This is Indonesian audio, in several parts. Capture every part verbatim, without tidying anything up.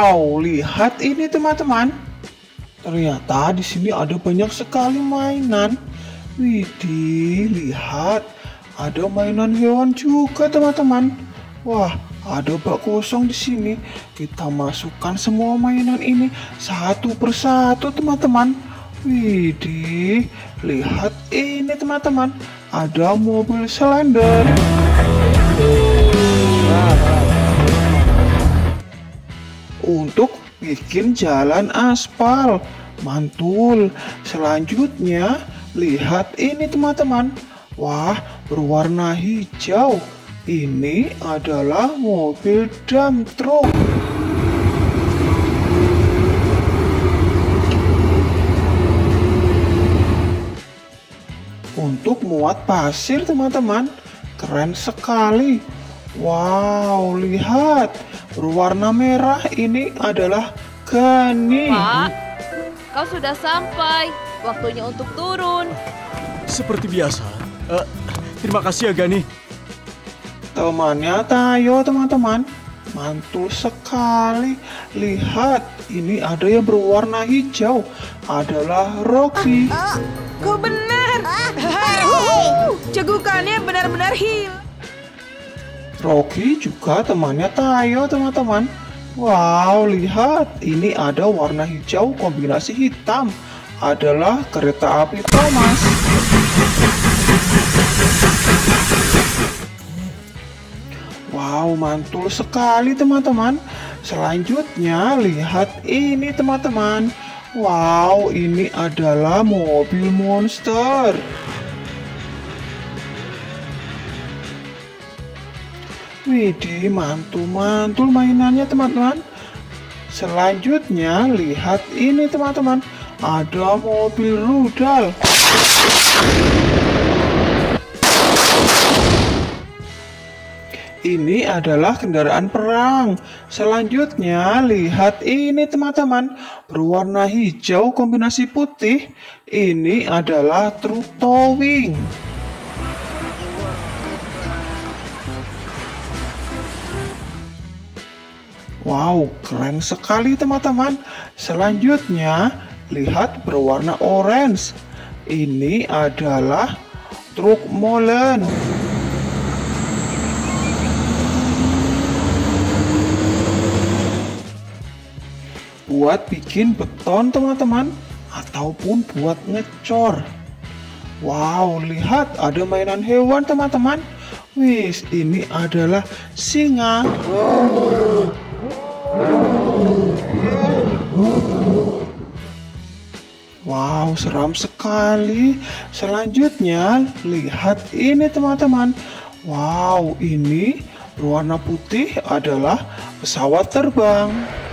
Wow, lihat ini teman-teman. Ternyata di sini ada banyak sekali mainan. Widih, lihat. Ada mainan hewan juga teman-teman. Wah, ada bak kosong di sini. Kita masukkan semua mainan ini satu persatu teman-teman. Widih, lihat ini teman-teman. Ada mobil Slender. Untuk bikin jalan aspal. Mantul. Selanjutnya, lihat ini teman-teman. Wah, berwarna hijau. Ini adalah mobil dump truck. Untuk muat pasir teman-teman. Keren sekali. Wow, lihat. Berwarna merah, ini adalah Gani. Pak, kau sudah sampai. Waktunya untuk turun. Seperti biasa. Uh, terima kasih ya Gani. Temannya Tayo teman-teman. Mantul sekali. Lihat, ini ada yang berwarna hijau. Adalah Rocky. Oh, kau benar. Cegukannya benar-benar heal. Rocky juga temannya Tayo teman-teman. Wow, lihat. Ini ada warna hijau kombinasi hitam. Adalah kereta api Thomas. Wow, mantul sekali teman-teman. Selanjutnya lihat ini teman-teman. Wow, ini adalah mobil monster. Widih, mantul-mantul mainannya teman-teman. Selanjutnya lihat ini teman-teman. Ada mobil rudal. Ini adalah kendaraan perang. Selanjutnya lihat ini teman-teman. Berwarna hijau kombinasi putih. Ini adalah truk towing. Wow, keren sekali teman-teman. Selanjutnya lihat berwarna orange. Ini adalah truk molen. Buat bikin beton teman-teman, ataupun buat ngecor. Wow, lihat ada mainan hewan teman-teman. Wis, ini adalah singa. Wow, seram sekali. Selanjutnya lihat ini teman-teman. Wow, ini berwarna putih adalah pesawat terbang.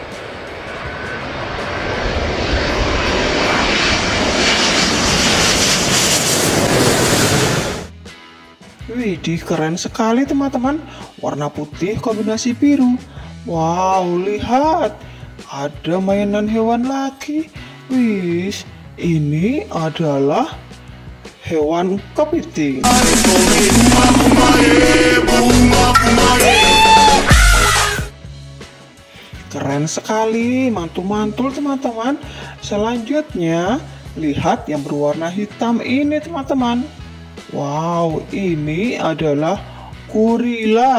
Widih, keren sekali teman-teman. Warna putih kombinasi biru. Wow, lihat. Ada mainan hewan lagi. Wis, ini adalah hewan kepiting. Keren sekali, mantul-mantul teman-teman. Selanjutnya, lihat yang berwarna hitam ini teman-teman. Wow, ini adalah gorila.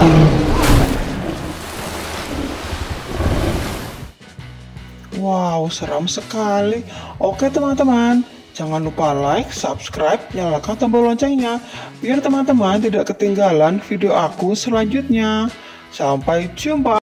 Wow, seram sekali. Oke teman-teman, jangan lupa like, subscribe, nyalakan tombol loncengnya biar teman-teman tidak ketinggalan video aku selanjutnya. Sampai jumpa.